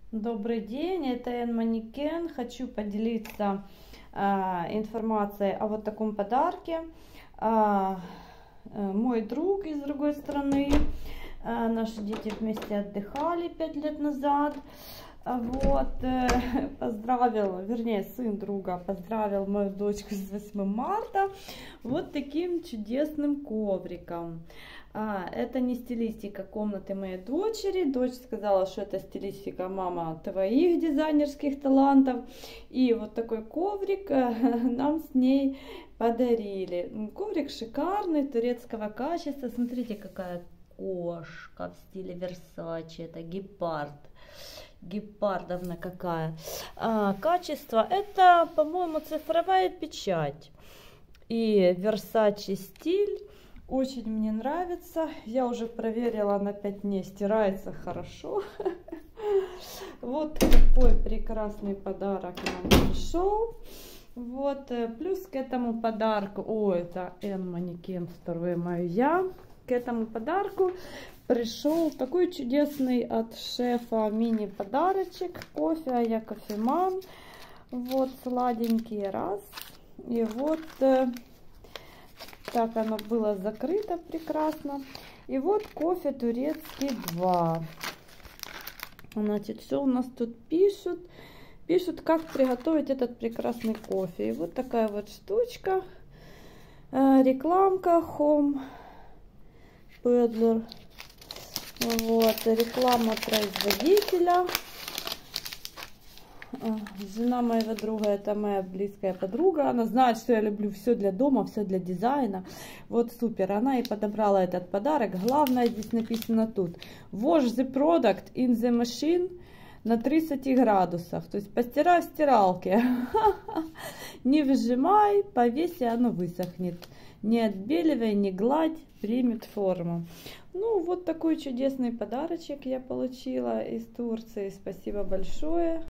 Добрый день, это Эн Манекен. Хочу поделиться информацией о вот таком подарке. Мой друг из другой страны. Наши дети вместе отдыхали 5 лет назад. Вот, поздравил, вернее, сын друга поздравил мою дочку с 8 марта вот таким чудесным ковриком. Это не стилистика комнаты моей дочери. Дочь сказала, что это стилистика мама твоих дизайнерских талантов. И вот такой коврик нам с ней подарили. Коврик шикарный, турецкого качества. Смотрите, какая кошка в стиле Versace. Это гепард. Гепардовна какая. Качество это, по-моему, цифровая печать. И Versace стиль. Очень мне нравится. Я уже проверила на 5 дней. Стирается хорошо. Вот такой прекрасный подарок нам пришел. Вот. Плюс к этому подарку. О, это Эн Манекен 2 мая. К этому подарку пришел такой чудесный от шефа мини-подарочек. Кофе, а я кофеман. Вот сладенький раз. И вот так оно было закрыто прекрасно. И вот кофе турецкий 2. Значит, все у нас тут пишут. Пишут, как приготовить этот прекрасный кофе. И вот такая вот штучка. Рекламка Home Peddler. Вот, реклама производителя. Жена моего друга, это моя близкая подруга. Она знает, что я люблю все для дома, все для дизайна. Вот супер. Она и подобрала этот подарок. Главное здесь написано тут. Wash the product in the machine на 30 градусов. То есть постирай в стиралке. Не выжимай, повесь, и оно высохнет. Не отбеливай, не гладь, примет форму. Ну, вот такой чудесный подарочек я получила из Турции. Спасибо большое.